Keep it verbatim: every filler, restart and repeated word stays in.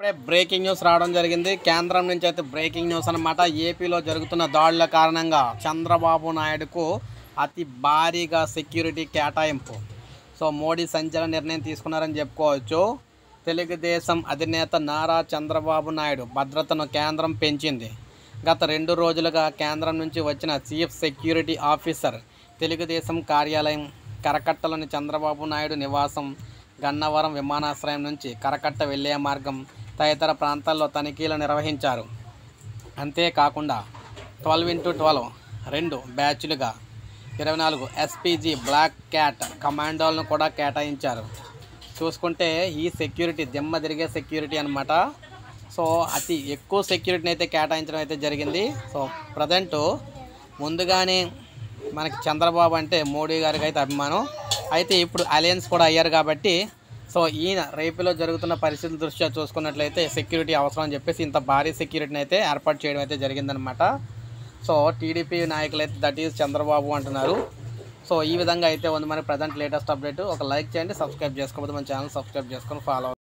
ఇప్పుడే breaking news రావడం జరిగింది. కేంద్రం నుంచి అయితే బ్రేకింగ్ న్యూస్ అన్నమాట. ఏపీలో జరుగుతున్న దాడుల కారణంగా చంద్రబాబు నాయుడుకు అతి భారీగా సెక్యూరిటీ కేటాయింపు. సో మోడీ సంచలన నిర్ణయం తీసుకున్నారని చెప్పుకోవచ్చు. తెలుగుదేశం అధినేత నారా చంద్రబాబు నాయుడు భద్రతను కేంద్రం పెంచింది. గత రెండు రోజులుగా కేంద్రం నుంచి వచ్చిన చీఫ్ సెక్యూరిటీ ఆఫీసర్ తెలుగుదేశం కార్యాలయం, కరకట్టలోని చంద్రబాబు నాయుడు నివాసం, గన్నవరం విమానాశ్రయం నుంచి కరకట్ట వెళ్లే మార్గం తదితర ప్రాంతాల్లో తనిఖీలు నిర్వహించారు. అంతేకాకుండా ట్వెల్వ్ ఇంటూ ట్వెల్వ్ రెండు బ్యాచ్లుగా ఇరవై నాలుగు ఎస్పీజీ బ్లాక్ క్యాట్ కమాండోలను కూడా కేటాయించారు. చూసుకుంటే ఈ సెక్యూరిటీ దిమ్మ తిరిగే సెక్యూరిటీ అనమాట. సో అతి ఎక్కువ సెక్యూరిటీని అయితే కేటాయించడం అయితే జరిగింది. సో ప్రజెంటు ముందుగానే మనకి చంద్రబాబు అంటే మోడీ గారికి అయితే అభిమానం అయితే ఇప్పుడు అలయన్స్ కూడా అయ్యారు కాబట్టి సో ఈయన రేపులో జరుగుతున్న పరిస్థితుల దృష్ట్యా చూసుకున్నట్లయితే సెక్యూరిటీ అవసరం అని చెప్పేసి ఇంత భారీ సెక్యూరిటీని అయితే ఏర్పాటు చేయడం అయితే జరిగిందనమాట. సో టీడీపీ నాయకులు అయితే దట్ ఈజ్ చంద్రబాబు అంటున్నారు. సో ఈ విధంగా అయితే ఉంది మన ప్రజెంట్ లేటెస్ట్ అప్డేట్. ఒక లైక్ చేయండి, సబ్స్క్రైబ్ చేసుకోకపోతే మన ఛానల్ సబ్స్క్రైబ్ చేసుకొని ఫాలో